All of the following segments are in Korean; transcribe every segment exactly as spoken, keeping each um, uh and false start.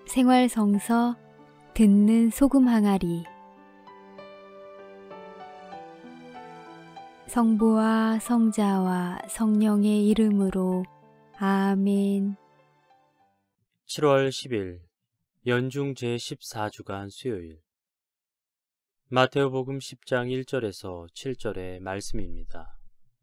생활성서 듣는 소금 항아리. 성부와 성자와 성령의 이름으로 아멘. 칠월 십일 연중 제십사 주간 수요일, 마태오복음 십 장 일 절에서 칠 절의 말씀입니다.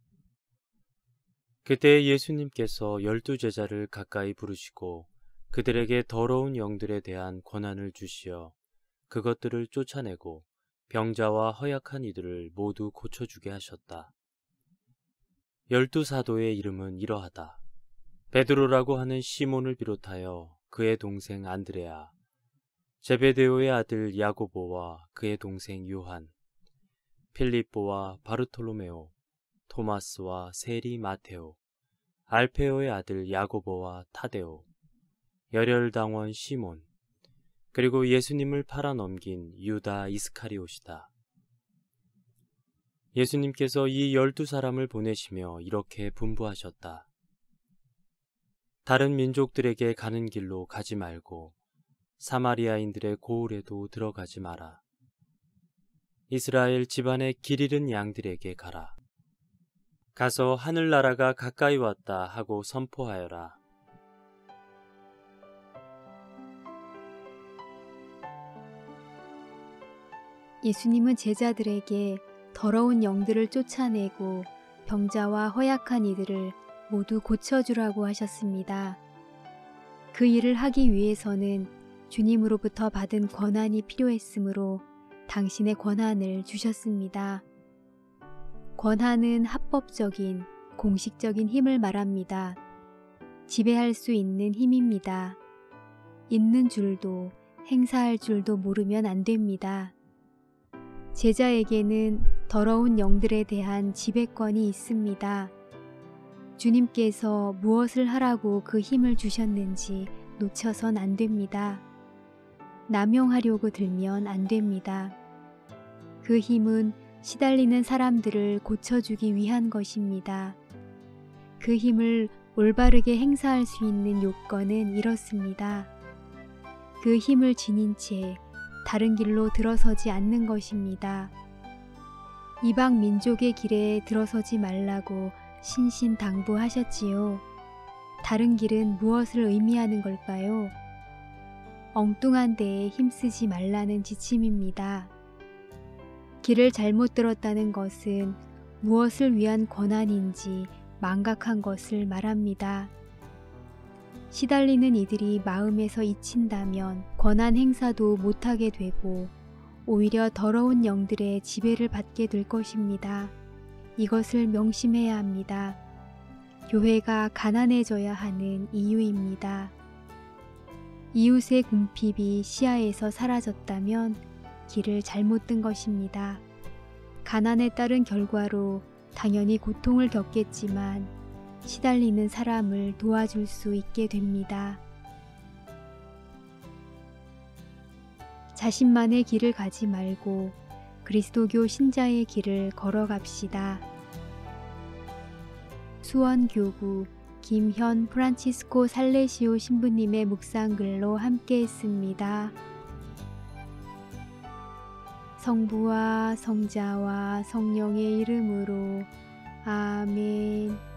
그때 예수님께서 열두 제자를 가까이 부르시고 그들에게 더러운 영들에 대한 권한을 주시어 그것들을 쫓아내고 병자와 허약한 이들을 모두 고쳐주게 하셨다. 열두 사도의 이름은 이러하다. 베드로라고 하는 시몬을 비롯하여 그의 동생 안드레아, 제베데오의 아들 야고보와 그의 동생 요한, 필립보와 바르톨로메오, 토마스와 세리 마테오, 알페오의 아들 야고보와 타데오, 열혈당원 시몬, 그리고 예수님을 팔아넘긴 유다 이스카리옷이다. 예수님께서 이 열두 사람을 보내시며 이렇게 분부하셨다. 다른 민족들에게 가는 길로 가지 말고 사마리아인들의 고을에도 들어가지 마라. 이스라엘 집안의 길 잃은 양들에게 가라. 가서 하늘나라가 가까이 왔다 하고 선포하여라. 예수님은 제자들에게 더러운 영들을 쫓아내고 병자와 허약한 이들을 모두 고쳐주라고 하셨습니다. 그 일을 하기 위해서는 주님으로부터 받은 권한이 필요했으므로 당신의 권한을 주셨습니다. 권한은 합법적인, 공식적인 힘을 말합니다. 지배할 수 있는 힘입니다. 있는 줄도 행사할 줄도 모르면 안 됩니다. 제자에게는 더러운 영들에 대한 지배권이 있습니다. 주님께서 무엇을 하라고 그 힘을 주셨는지 놓쳐선 안 됩니다. 남용하려고 들면 안 됩니다. 그 힘은 시달리는 사람들을 고쳐주기 위한 것입니다. 그 힘을 올바르게 행사할 수 있는 요건은 이렇습니다. 그 힘을 지닌 채 다른 길로 들어서지 않는 것입니다. 이방 민족의 길에 들어서지 말라고 신신당부하셨지요. 다른 길은 무엇을 의미하는 걸까요? 엉뚱한 데에 힘쓰지 말라는 지침입니다. 길을 잘못 들었다는 것은 무엇을 위한 권한인지 망각한 것을 말합니다. 시달리는 이들이 마음에서 잊힌다면 권한 행사도 못하게 되고 오히려 더러운 영들의 지배를 받게 될 것입니다. 이것을 명심해야 합니다. 교회가 가난해져야 하는 이유입니다. 이웃의 궁핍이 시야에서 사라졌다면 길을 잘못 든 것입니다. 가난에 따른 결과로 당연히 고통을 겪겠지만 시달리는 사람을 도와줄 수 있게 됩니다. 자신만의 길을 가지 말고 그리스도교 신자의 길을 걸어갑시다. 수원교구 김현 프란치스코 살레시오 신부님의 묵상글로 함께했습니다. 성부와 성자와 성령의 이름으로 아멘.